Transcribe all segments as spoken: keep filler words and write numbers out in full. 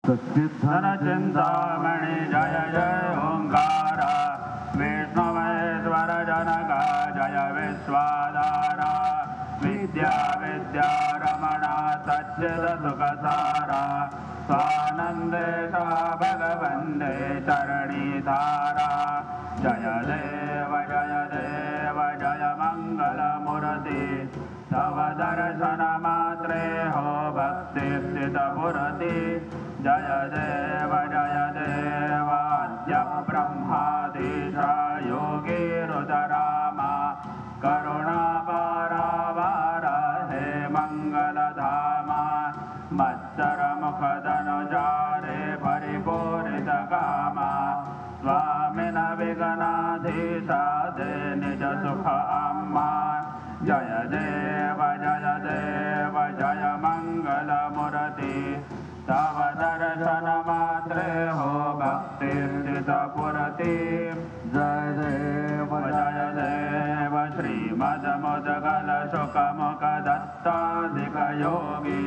धनचिंतामणि जय जय ओंकार विष्णुमहेश्वर जनक जय विश्वाधारा विद्या विद्या रमणा सच्चिद सुखसारा स्वानंदेश भगवंदे चरणीधारा जय देव जय देव जय मंगल मूर्ति तव दर्शन मात्रे हो भक्ति स्थित पुरति जय देव जय देव अद्य ब्रह्माधीश योगी रुद्रामा करुणा पारावार हे मंगलधामा मत्सर मुखधनुजारे परिपूरित कामा स्वामिन विघ्नाधीश दे निज सुख अम्मा जय देव जय देव जय मंगल मूर्ति तव दर्शन मात्रे हो भक्ति स्थित पुरति जय देव जय देव श्रीमद्मुद्गल शुकमुख दत्ताधिक योगी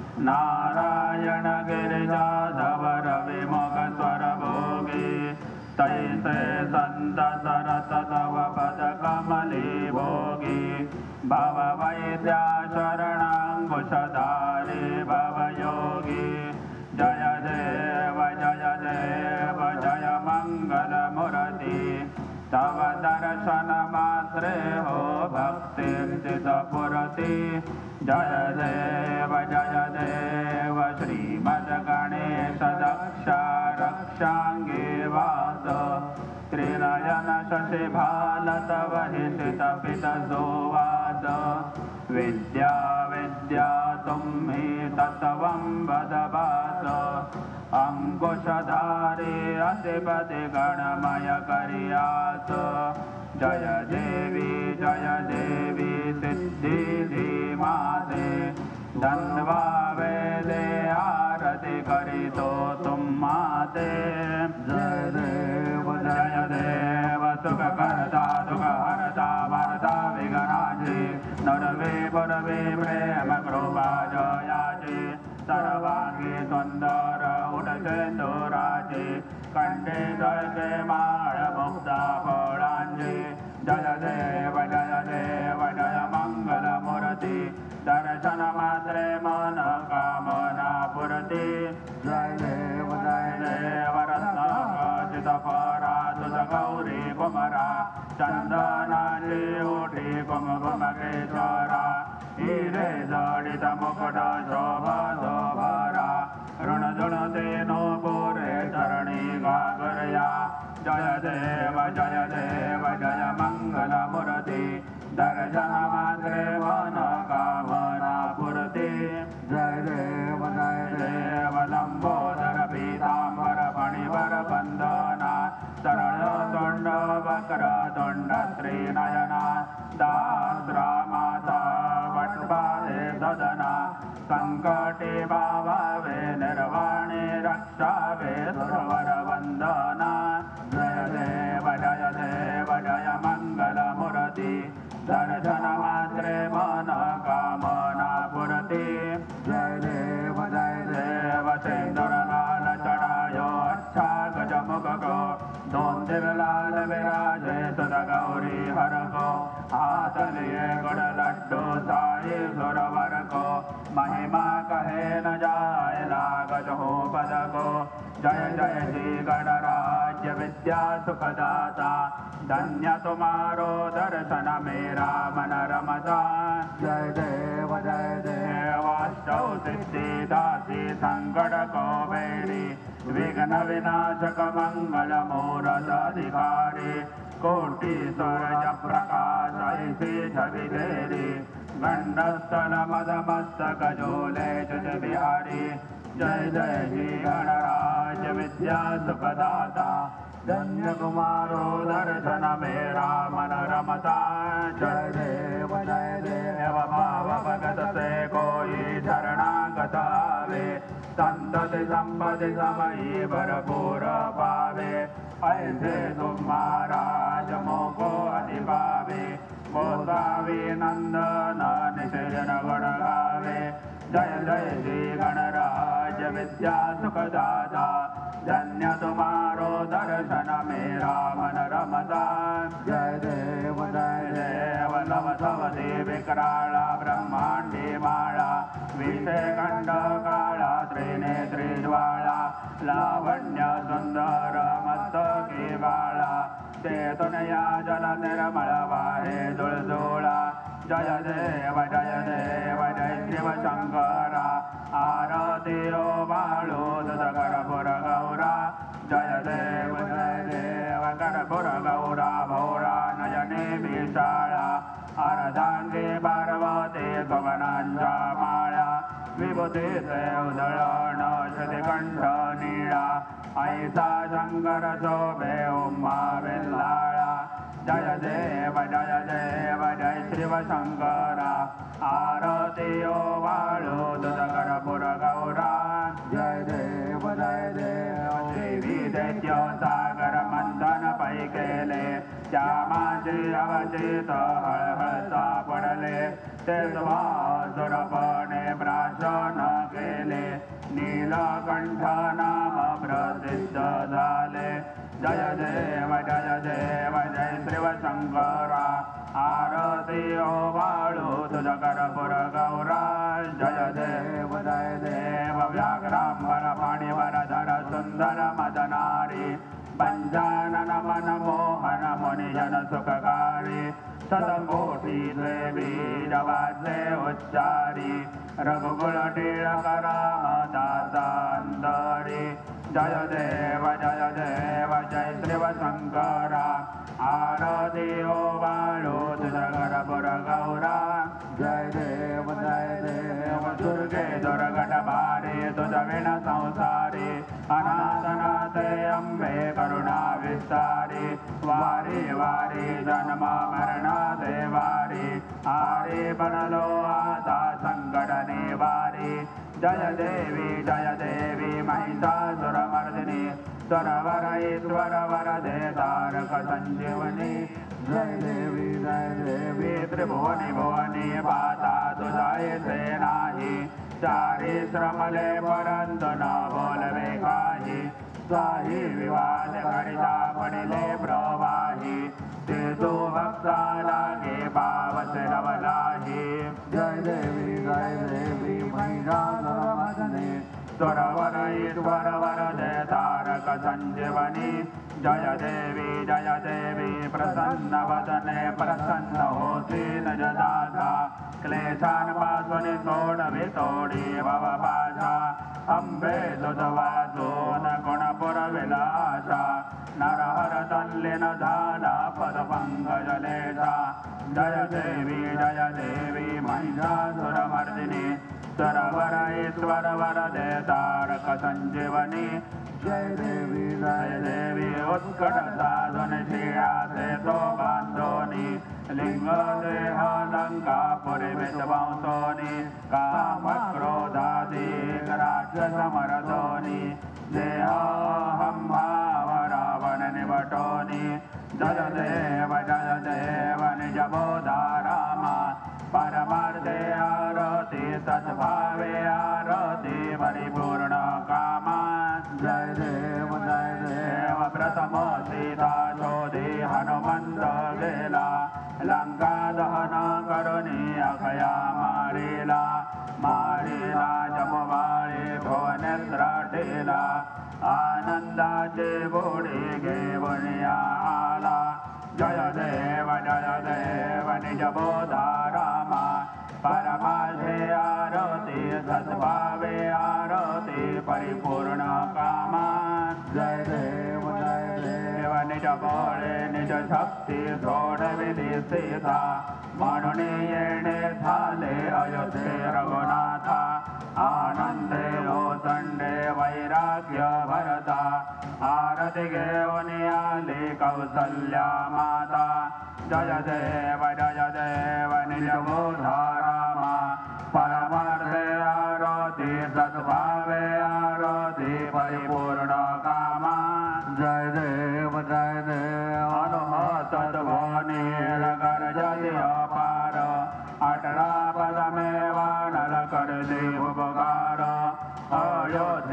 नारायण गिरिजाधवर विमुख स्वर भोगी तैसे संत सरस तव पद कमली भोगी भव वैद्या शरणाङ्कुशधारी भव योगी जय देव जय देव जय मंगल मूर्ति तव दर्शन मात्रे हो भक्ति स्थित पुरति जय देव जय देव श्रीमद् गणेश दक्ष रक्षांगे वास त्रिनयन शशिभाल तव हित पित सोवास विद्या विद्या तुम्हि तत्त्वं वदवास अंकुशधारी अधिपति गणमय करियास जय देवी जय देवी सिद्धि धीमाते धन्वा वेदे आरति करितो तुम माते जय देव जय देव सुख करता दुख हरता वरता विघ्नाजी नरवे पुरवे प्रेम कृपा जयाजी सर्वांगी सुंदर उडसेंदुराजी कंठे जयते माळ मुक्ता फळांजी जय देव जय देव जय मंगल मूर्ति दर्शन मात्रे मन कामना पुरति जय देव जय देव रत्नाखचित परा तुझ गौरी कुमरा चंदनाची ओठी कुमकुम केशरा हिरे जडित मुकुट शोभा शोभरा ऋण झुण तेनो पुरे चरणी गागरया जय देव जय देव जय मंगल मूर्ति दर्शन मात्रे मन कामना पुरति जय देव जय देव लंबोदर पीतांबर फणिवर बंदना शरण तुंड वक्र तुंड त्रिनयना दास्रा माता वटपादे सदना संकटे भावे निर्वाणे रक्षावे सुरवर वंदना जय देव जय देव जय मंगल मूर्ति दर्शन मात्रे मन कामना पुरति जय देव जय देव सिंदूर लाल चढ़ायो अच्छा गज मुख को दोंदिल लाल विराजे सुध गौरी हर को हाथ लिए गुड़ लड्डू साई सुरवर को महिमा कहे न जाए लागत हो पद को जय जय श्री गणराज्य विद्या सुखदाता धन्य तुम्हारो दर्शन मेरा मन रमता जय देव जय देव अष्टौ सिद्धि दासी संकट को बेड़ी विघ्न विनाशक मंगल मूरत अधिकारी कोटि सूरज प्रकाश ऐसी छवि तेरी गंडस्थल मदमस्तक झूले तुझ बिहारी जय जय श्री गणराज विद्या सुखदाता धन्य कुमारो दर्शन मेरा मन रमता जय देव जय देव भाव भगत से कोई शरणागत आवे संतति संपत्ति समयी भरपूर पावे ऐसे तुम महाराज मोको अधिपावे गोसावी नंदन निशयन गुण गावे जय जय श्री गणराज विद्या सुखदाता धन्य तुम्हारो दर्शन मेरा मन रमता जय देव जय देव लवधवती विकराला ब्रह्मांडी माळा विषय खंड काळा त्रिनेत्री ज्वाळा लावण्य सुंदर मस्तकी बाळा चेतनया जल निर्मळ वाहे जुळजुळा जय देव जय देव जय शिव शंकरा आरती ओ बाळू तुझ कर्पूर गौरा जय देव जय देव कर्पूर गौरा भौरा नयने विशाळा अर्धांगी पार्वती गगनांच्या माळा विभूतीचे उधळण श्रीकंठ नीळा ऐसा शंकर शोभे उमा वेल्लाळा जय देव जय देव जय शिव शंकरा आरती ओ वाळू तुझ कर्पूर गौरा जय देव जय देव देवी दैत्य सागर मंथन पै केले त्या माझे अवचित हळहळता पडले ते सुरपणे प्राशन केले नीलकंठ नाम प्रसिद्ध झाले जय देव जय देव जय शिव शंकरा आरती ओ वाळू तुझ कर्पूर गौरा जय देव जय देव व्याघ्रांबर पाणीवर धर सुंदर मदनारी पंचानन मन मोहन मुनिजन सुखकारी सतकोटी देवी जवाचे उच्चारी रघुकुल टिळक रामदासांतरी जय देव जय देव जय शिव शंकरा आरती ओ वाळू तुझ कर्पूर गौरा जय देव जय देव दुर्गे दुर्गट बारी तुझ विण संसारी अनाथनाथे अंबे करुणा विस्तारी वारी वारी जन्म मरण देवारी आरे बनलो आता संकट निवारी जय देवी जय देवी महिषासुरमर्दिनी सरवर ईश्वर वरदे तारक संजीवनी जय देवी जय देवी त्रिभुवनी भुवनी पाता तुझायचे नाही चारी श्रमले परंतु न बोलवे काही काही विवाद करिता पडिले प्रवाही ते तो भक्ता लागे पावसे रवलाही जय देवी जय देवी महिषासुरमर्दिनी सुरवर ईश्वर वरदे तारक संजीवनी जय देवी जय देवी प्रसन्न वदने प्रसन्न होती नजदाता क्लेशान पासून सोडवी तोडी भवपाशा अंबे तुझ वाचून गुण पुरविलाशा नरहर तल्लीन झाला पदपंकजलेशा जय देवी जय देवी महिषासुरमर्दिनी सरवर ईश्वर वरदे तारक संजीवनी जय देवी जय देवी उत्कट साधन शिळाचे तो बांधोनी लिंग देह लंका पुरी विद्वांसोनी काम क्रोधादी राक्षस मरदोनी देह हंभाव रावण निवटोनी जय देव जय देव निज बोधा रामा परमार्थे आरती सद्भावे आरती परिपूर्ण कामा जय देव जय देव प्रथम सीता शोधी हनुमंत गेला लंका दहन करुणी अखया मारिला मारिला जमवाळी भुवनेत्र टेला आनंदाचे बोडे घेऊन आला जय देव जय देव निज बोधा रामा परमार्थे आरती सद्भावे आरती परिपूर्ण कामा जय देव जय देव निज बळे निज शक्ती सोडविली सीता म्हणून येणे झाले अयोध्ये रघुनाथा आनंदे ओसंडे वैराग्य भरता आरती घेऊन आली कौसल्या माता जय देव जय देव निज बोधा रामा परमार्थे आरती सद्भावे आरती परिपूर्ण कामा जय देव जय देव अनुहत ध्वनी गर्जति अपार अठरा पदमेवा नर कर देव उपकार अयोध्या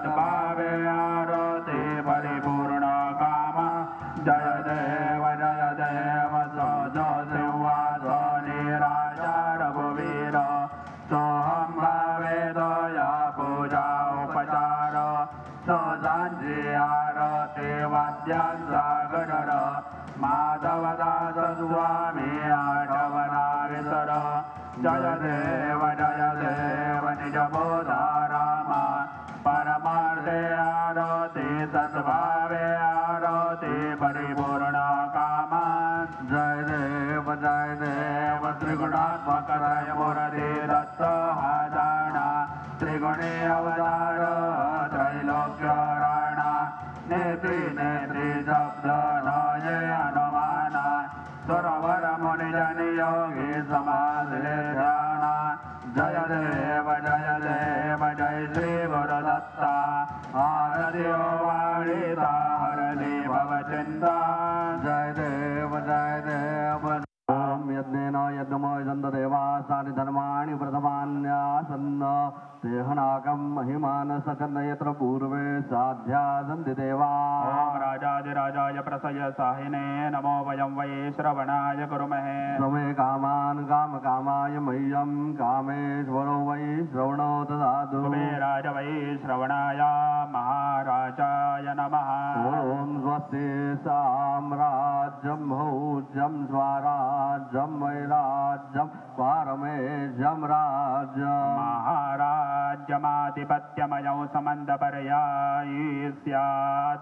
सद्भावे आरते परिपूर्ण काम जय देव जय देव सो सिंहास निराजा रघुवीर सोहम भावे दया पूजा उपचार सदांची आरती वाद्यांसागर माधवदास स्वामी आठवना विसर जय देव जय देव निज बोधा राम परमार्थे आरती सद्भावे आरती परिपूर्ण काम जय देव जय देव त्रिगुणात्मक त्रयमूर्ति दत्त हादाना त्रिगुणी अवतार त्रैलोक्य राणा नेत्री नेत्री शब्द नये अनुमान सरोवर मुनि जन योगी समाज ध्यान जय देव जय देव जय श्री गुरुदत्ता आरती वाणिता हरति भवचिन्ता जय देव जय देव ओम यज्ञेन यज्ञमो यजन्तदेवा सानि धर्माणि प्रथमान्यासन्न तेहनाकं महिमान सकन्न यत्र पूर्वे साध्या सन्ति देवा ओम राजाधिराजाय प्रसय साहिने नमो वयं वै श्रवणाय कुर्महे समे कामान् कामकामाय मह्यं कामेश्वरो वै श्रवणो ददातु कुबेराय वै श्रवणाय महाराजाय नमः ओम स्वस्ति साम्राज्यं भौज्यं स्वराज्यं वैराज्यं पारमेश्यं राज्यं महाराज्यमाधिपत्यमयौ समन्तपर्यायी स्यात्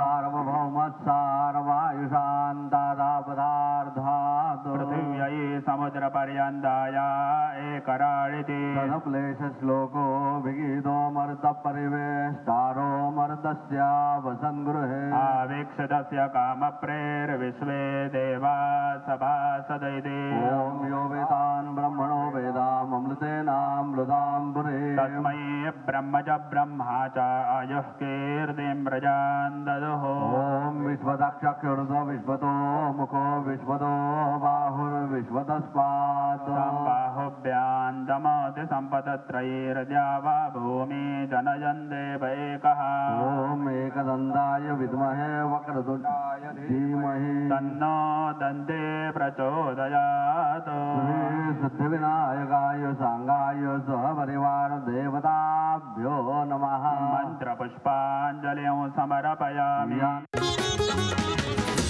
सार्वभौमस्सार्वायुषान्तादापदार्थात् पृथिव्यै समुद्रपर्यन्ताय एकराळिति तदक्लेशश्लोको विगीतोऽमर्तपरिवेष्टारो मर्तस्यावसङ्गृहे आवीक्षितस्य कामप्रेर्विश्वे देवा सभासदैति ॐ यो वेदान् ब्रह्मणो वेदाममृतेनामृतां पुरे तस्मै ब्रह्म च ब्रह्मा च आयुः कीर्तिं प्रजान् ददुः ॐ विश्वदक्षक्षुर्द विश्वतो मुखो विश्वतो बाहुर्विश्वतस्मात् बाहुभ्यां दमति सम्पदत्रयैर्द्यावा भूमि जनयन् देवैकः ॐ एकदन्ताय विद्महे वक्रतुण्डाय धीमहि तन्नो दन्ते प्रचोदयात् सिद्धिविनायकाय सांगाय सहपरिवार देवताभ्यो नमः मंत्रपुष्पाञ्जलिं समर्पयामि।